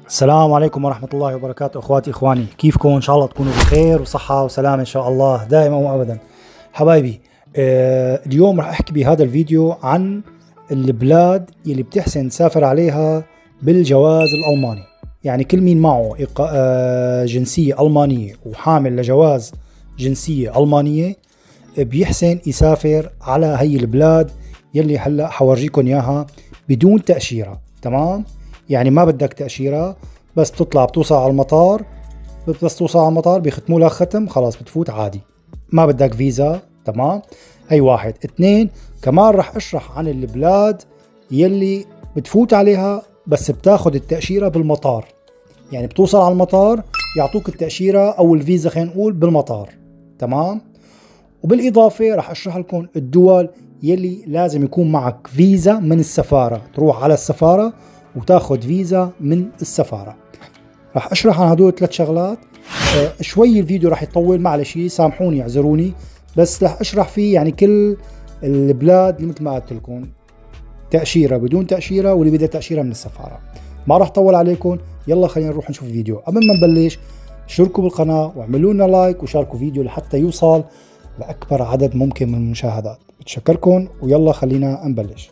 السلام عليكم ورحمة الله وبركاته اخواتي اخواني، كيفكم؟ ان شاء الله تكونوا بخير وصحة وسلامة ان شاء الله دائما وابدا. حبايبي، اليوم راح احكي بهذا الفيديو عن البلاد اللي بتحسن تسافر عليها بالجواز الالماني. يعني كل مين معه جنسية المانية وحامل لجواز جنسية المانية بيحسن يسافر على هي البلاد يلي هلا حورجيكم اياها بدون تأشيرة. تمام؟ يعني ما بدك تأشيرة، بس بتطلع بتوصل على المطار، بس توصل على المطار بيختموا لك ختم، خلاص بتفوت عادي، ما بدك فيزا. تمام؟ هي واحد. اثنين، كمان رح اشرح عن البلاد يلي بتفوت عليها بس بتاخد التأشيرة بالمطار. يعني بتوصل على المطار يعطوك التأشيرة او الفيزا، خلينا نقول بالمطار. تمام؟ وبالإضافة رح اشرح لكم الدول يلي لازم يكون معك فيزا من السفارة، تروح على السفارة وتاخذ فيزا من السفارة. راح اشرح عن هدول الثلاث شغلات. شوي الفيديو راح يطول، معلش سامحوني اعذروني، بس راح اشرح فيه يعني كل البلاد اللي مثل ما قلت لكم، تأشيرة بدون تأشيرة واللي بدها تأشيرة من السفارة. ما راح طول عليكم، يلا خلينا نروح نشوف الفيديو. قبل ما نبلش اشتركوا بالقناة واعملوا لنا لايك وشاركوا فيديو لحتى يوصل لأكبر عدد ممكن من المشاهدات. بتشكركم ويلا خلينا نبلش.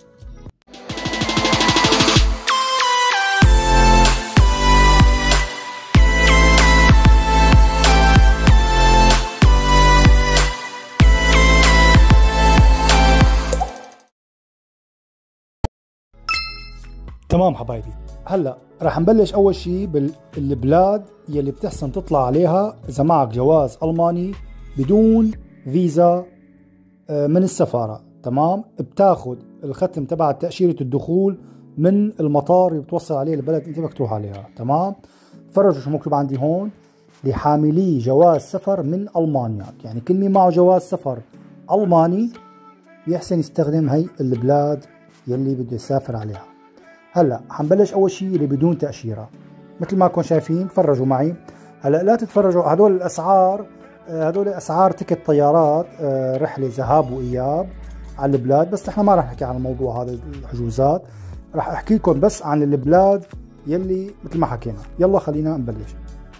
تمام حبايبي، هلا راح نبلش اول شيء بالبلاد يلي بتحسن تطلع عليها اذا معك جواز الماني بدون فيزا من السفاره. تمام؟ بتاخذ الختم تبع تاشيره الدخول من المطار اللي بتوصل عليه البلد انت بدك تروح عليها. تمام؟ تفرجوا شو مكتوب عندي هون: لحاملي جواز سفر من المانيا. يعني كل مين معه جواز سفر الماني بيحسن يستخدم هي البلاد يلي بده يسافر عليها. هلا حنبلش اول شيء اللي بدون تاشيره. مثل ما كنتم شايفين، تفرجوا معي. هلا لا تتفرجوا هدول الاسعار، هدول اسعار تكت طيارات رحله ذهاب واياب على البلاد، بس نحن ما راح نحكي عن الموضوع هذا الحجوزات، راح احكي لكم بس عن البلاد يلي مثل ما حكينا. يلا خلينا نبلش.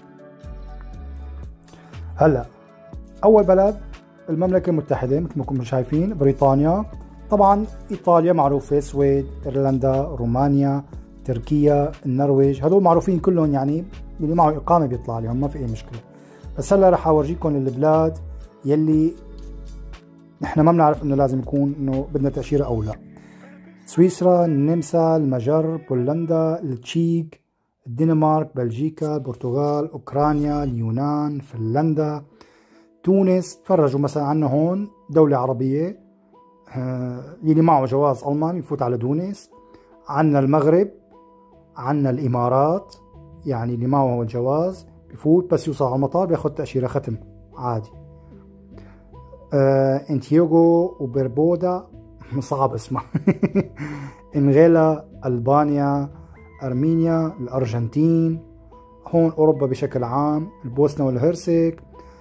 هلا اول بلد المملكه المتحده، مثل ما كنتم شايفين، بريطانيا. طبعا ايطاليا معروفه، السويد، ايرلندا، رومانيا، تركيا، النرويج، هذول معروفين كلهم، يعني اللي معه اقامه بيطلع عليهم ما في اي مشكله. بس هلا رح اورجيكم البلاد يلي نحن ما بنعرف انه لازم يكون انه بدنا تاشيره او لا. سويسرا، النمسا، المجر، بولندا، التشيك، الدنمارك، بلجيكا، البرتغال، اوكرانيا، اليونان، فنلندا، تونس. تفرجوا مثلا عنا هون دوله عربيه، يلي معه جواز ألماني يفوت على تونس. عنا المغرب، عنا الإمارات، يعني اللي معه الجواز بفوت، بس يوصل على المطار بياخد تأشيرة ختم عادي. انتياغو وبربودا صعب اسمها انغيلا، ألبانيا، أرمينيا، الأرجنتين. هون أوروبا بشكل عام، البوسنة والهرسك،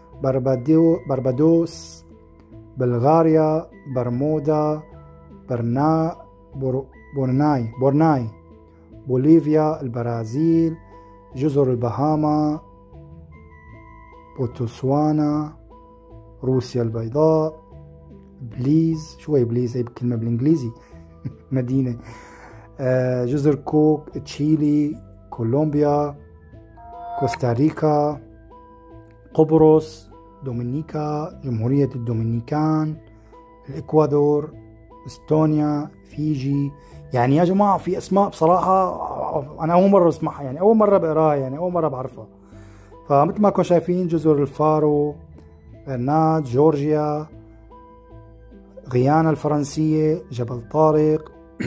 بربادوس، بلغاريا، برمودا، بورناي، بوليفيا، البرازيل، جزر البهاما، بوتسوانا، روسيا البيضاء، بليز. شوي بليز هي كلمة بالانجليزي مدينة. جزر كوك، تشيلي، كولومبيا، كوستاريكا، قبرص، دومينيكا، جمهورية الدومينيكان، الإكوادور، استونيا، فيجي. يعني يا جماعة في أسماء بصراحة أنا أول مرة أسمعها، يعني أول مرة بقراها، يعني أول مرة بعرفها. فمثل ما كنتم شايفين، جزر الفارو، غرناط، جورجيا، غيانا الفرنسية، جبل طارق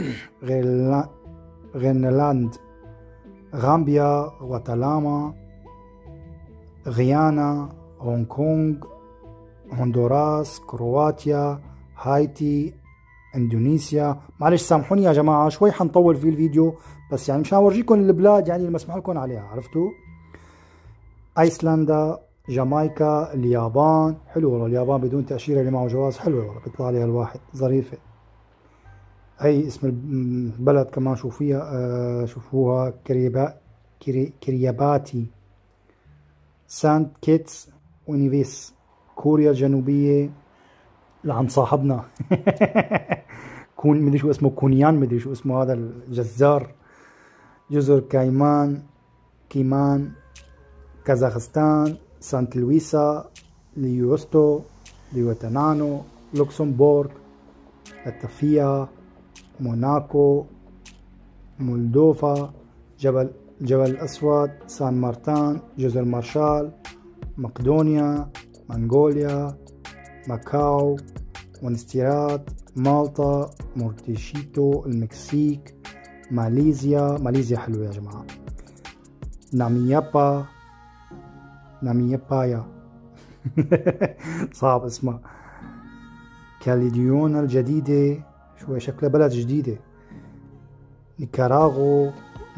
غرينلاند، غامبيا، غواتالاما، غيانا، هونغ كونغ، هندوراس، كرواتيا، هايتي، اندونيسيا. معلش سامحوني يا جماعة شوي حنطول في الفيديو، بس يعني مشان اورجيكم البلاد يعني اللي مسموح لكم عليها، عرفتوا؟ ايسلندا، جامايكا، اليابان. حلو والله اليابان بدون تأشيرة اللي معه جواز، حلوة والله بيطلع عليها الواحد، ظريفة. هي اسم البلد كمان شوفوها كرياباتي، سانت كيتس ونيفيس، كوريا الجنوبية لعند صاحبنا مدري شو اسمه، كونيان مدري شو اسمه هذا الجزار. جزر كيمان، كازاخستان، سانت لويسا، ليوتنانو، لوكسمبورغ، لاتفيا، موناكو، مولدوفا، جبل الأسود، سان مارتان، جزر مارشال، مقدونيا، منغوليا، ماكاو، مونستيرات، مالطا، مورتيشيتو، المكسيك، ماليزيا حلوة يا جماعة، ناميابايا صعب اسمها، كاليديونا الجديدة، شوي شكلها بلد جديدة، نيكاراغوا،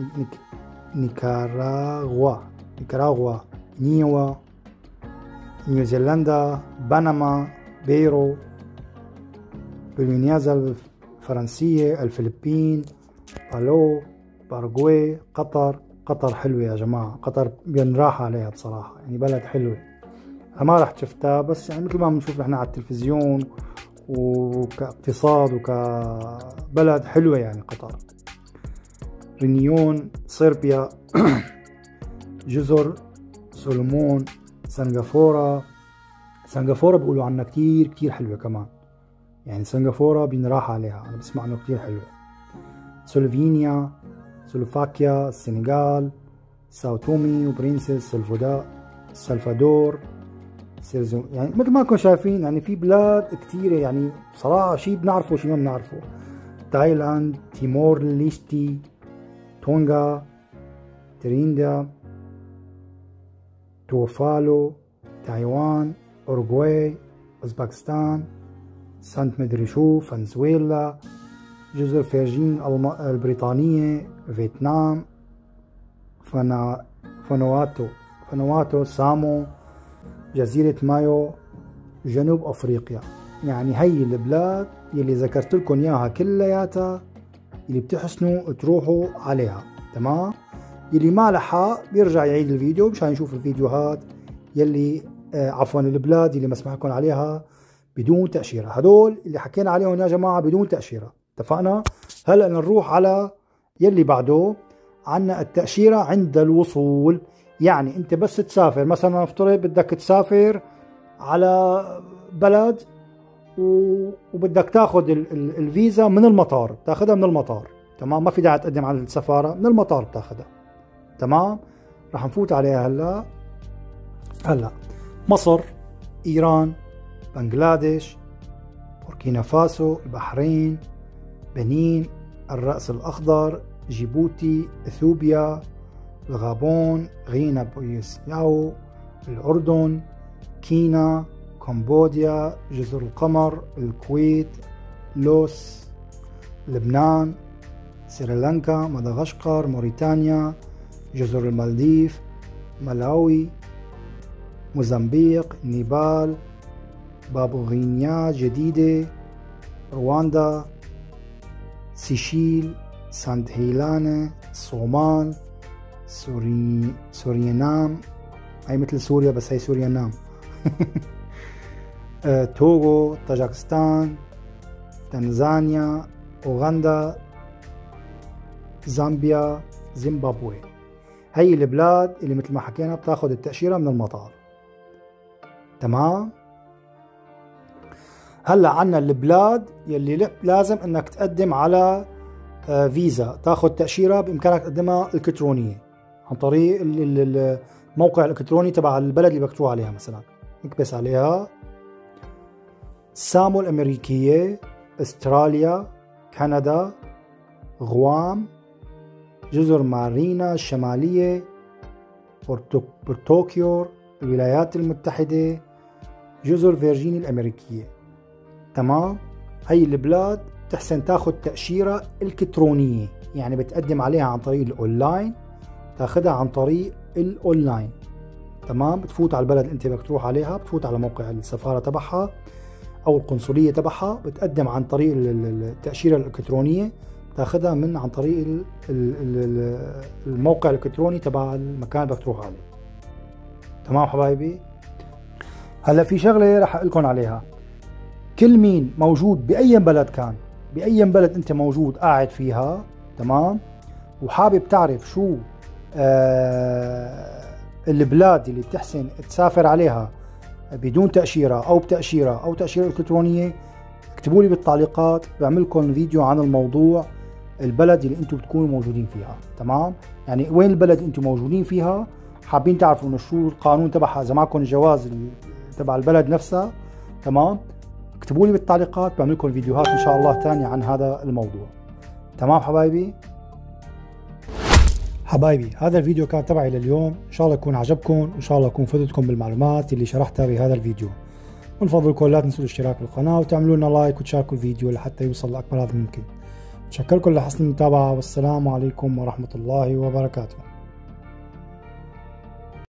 نيوزيلندا، بنما، بيرو، بولينيازا الفرنسية، الفلبين، بالو، باراغواي، قطر حلوة يا جماعة، قطر بنراح عليها بصراحة، يعني بلد حلوة. أنا ما رح شفتها، بس يعني مثل ما بنشوف نحن على التلفزيون وكاقتصاد وكبلد حلوة يعني قطر. رينيون، صربيا جزر سولومون، سنغافورة بيقولوا عنها كتير حلوة كمان، يعني سنغافورة بنراح عليها، أنا بسمع إنه كتير حلوة. سلوفينيا، سلوفاكيا، السنغال، ساو تومي وبرنسس، سلفادور، يعني مثل ما كنتم شايفين يعني في بلاد كتيرة، يعني بصراحة شي بنعرفه شي ما بنعرفه. تايلاند، تيمور ليشتي، تونغا، تريندا، توفالو، تايوان، أوروغواي، أوزبكستان، سانت مدري شو، فنزويلا، جزر فيرجين البريطانية، فيتنام، فانواتو، سامو، جزيرة مايو، جنوب أفريقيا. يعني هي البلاد يلي ذكرت لكم إياها كلياتها يلي بتحسنوا تروحوا عليها، تمام؟ يلي ما لحق بيرجع يعيد الفيديو مشان يشوف الفيديوهات يلي عفوا البلاد يلي مسمح لكم عليها بدون تأشيرة. هدول اللي حكينا عليهم يا جماعة بدون تأشيرة، اتفقنا؟ هلأ نروح على يلي بعده. عنا التأشيرة عند الوصول، يعني انت بس تسافر، مثلا نفترض بدك تسافر على بلد وبدك تاخذ الفيزا من المطار، تاخذها من المطار، تمام؟ ما في داعي تقدم على السفارة، من المطار بتاخذها، تمام؟ رح نفوت عليها هلا مصر، ايران، بنغلاديش، بوركينا فاسو، البحرين، بنين، الرأس الأخضر، جيبوتي، إثيوبيا، الغابون، غينا بيساو، الأردن، كينا، كمبوديا، جزر القمر، الكويت، لوس، لبنان، سريلانكا، مدغشقر، موريتانيا، جزر المالديف، ملاوي، موزمبيق، نيبال، بابو غينيا جديدة، رواندا، سيشيل، سانت هيلانا، الصومال، سورينام، هي مثل سوريا بس هي سوريانام توغو، طاجكستان، تنزانيا، أوغندا، زامبيا، زيمبابوي. هي البلاد اللي مثل ما حكينا بتاخذ التأشيرة من المطار، تمام؟ هلا عنا البلاد يلي لازم انك تقدم على فيزا، تاخذ تأشيرة بامكانك تقدمها الكترونية عن طريق الموقع الالكتروني تبع البلد اللي بدك تروح عليها. مثلا اكبس عليها سامو الامريكية، استراليا، كندا، غوام، جزر مارينا الشمالية، بورتوكيو، الولايات المتحدة، جزر فيرجين الامريكية، تمام؟ هي البلاد تحسن تاخذ تأشيرة الكترونية، يعني بتقدم عليها عن طريق الاونلاين، تاخذها عن طريق الاونلاين، تمام؟ بتفوت على البلد انت بدك تروح عليها، بتفوت على موقع السفارة تبعها او القنصلية تبعها، بتقدم عن طريق التأشيرة الالكترونية، تاخذها من عن طريق الموقع الالكتروني تبع المكان اللي بدك تروح عليه. تمام حبايبي؟ هلا في شغله رح اقول لكم عليها. كل مين موجود باي بلد كان، باي بلد انت موجود قاعد فيها، تمام، وحابب تعرف شو البلاد اللي بتحسن تسافر عليها بدون تأشيرة أو بتأشيرة أو تأشيرة إلكترونية، اكتبوا لي بالتعليقات، بعمل لكم فيديو عن الموضوع، البلد اللي انتم بتكونوا موجودين فيها. تمام، يعني وين البلد انتم موجودين فيها، حابين تعرفوا انه شو القانون تبعها اذا معكم الجواز تبع البلد نفسها، تمام، اكتبوا لي بالتعليقات، بعمل لكم فيديوهات ان شاء الله ثانية عن هذا الموضوع. تمام حبايبي؟ حبايبي هذا الفيديو كان تبعي لليوم، ان شاء الله يكون عجبكم، وان شاء الله يكون فدتكم بالمعلومات اللي شرحتها بهذا الفيديو. من فضلكم لا تنسوا الاشتراك بالقناة وتعملوا لنا لايك وتشاركوا الفيديو لحتى يوصل لأكبر عدد ممكن. بشكركم لحسن المتابعة، والسلام عليكم ورحمة الله وبركاته.